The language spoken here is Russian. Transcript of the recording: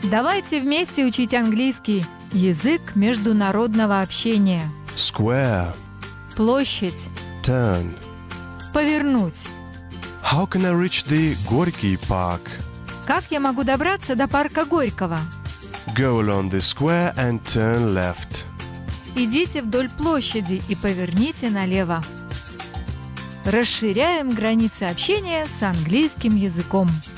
Давайте вместе учить английский. Язык международного общения. Square. Площадь. Turn. Повернуть. How can I reach the Gorky Park? Как я могу добраться до парка Горького? Go along the square and turn left. Идите вдоль площади и поверните налево. Расширяем границы общения с английским языком.